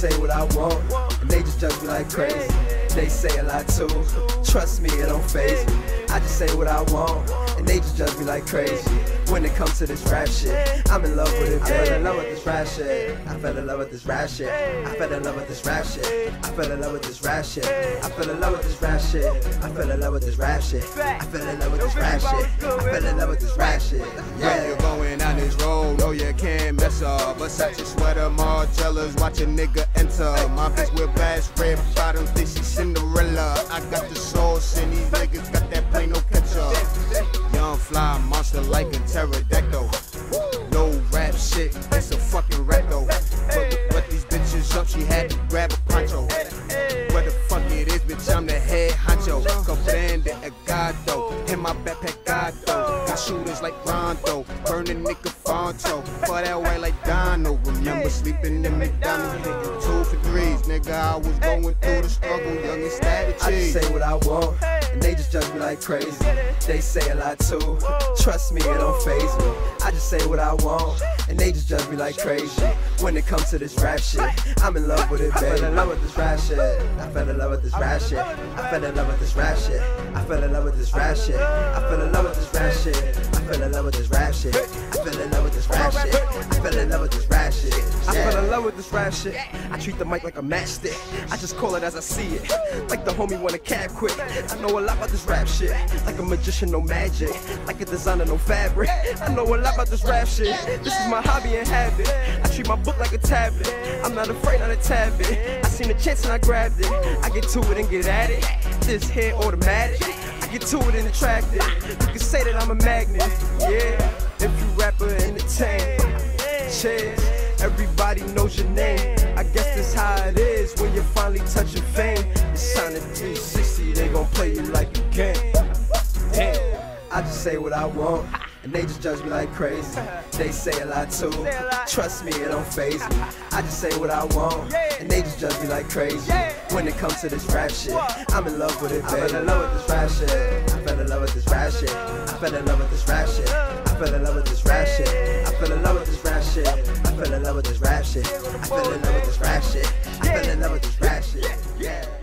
say what I want, and they just judge me like crazy. They say a lot too, trust me, it don't faze me. I just say what I want, and they just judge me like crazy. When it comes to this rap shit, I'm in love with it, babe. I fell in love with this rap shit. I fell in love with this rap shit. I fell in love with this rap shit. I fell in love with this rap shit. I fell in love with this rap shit. I fell in love with this rap shit. I fell in love with this rap shit. I fell in love with this rap shit. Yeah, you're going down this road, no you can't mess up. Versace sweater, Margellas, watch a nigga enter. My bitch with bass, red bottoms, think she's Cinderella. I got the sauce and these niggas got that plain no ketchup. Young fly monster like a pterodactyl. No rap shit, it's a fucking rap though. But these bitches up, she had to grab a poncho. Where the fuck it is, bitch, I'm the head honcho. Comprende a gato, in my backpack gato. Got shooters like Rondo, burning nigga Fonto. For that white like Dono, remember sleeping in McDonald's, hitting 2 for 3s. Nigga, I was going through the struggle, young and static cheese. I just say what I want, and they just judge me like crazy. They say a lot too, trust me, it don't faze me. I just say what I want, and they just judge me like crazy. When it comes to this rap shit, I'm in love with it, babe. I fell in love with this rap shit. I fell in love with this rap shit. I fell in love with this rap shit. I fell in love with this rap shit. I fell in love with this rap shit. I fell in love with this rap shit. I fell in love with this rap shit. I fell in love with this rap shit. I fell in love with this rap shit. I treat the mic like a matchstick. I just call it as I see it. Like the homie want a cab quick. I know a lot about this rap shit. Like a magician, no magic. Like a designer, no fabric. I know a lot about this rap shit. This is my hobby and habit. I treat my book like a tablet. I'm not afraid, not a tad bit. I seen a chance and I grabbed it. I get to it and get at it. This here automatic. I get to it and attract it. You can say that I'm a magnet. Yeah, if you rapper entertain. Cheers, everybody knows your name. I guess that's how it is when you're finally touching fame. It's signed at 360, they gon' play you like a game. Damn. I just say what I want, and they just judge me like crazy. They say a lot too, trust me, it don't faze me. I just say what I want, and they just judge me like crazy. When it comes to this rap shit, I'm in love with it, babe. I fell in love with this rap shit. I fell in love with this rap shit. I fell in love with this rap shit. I fell in love with this rap shit. I fell in love with this rap shit. I fell in love with this rap shit. I fell in love with this rap shit. I fell in love with this rap shit. Yeah.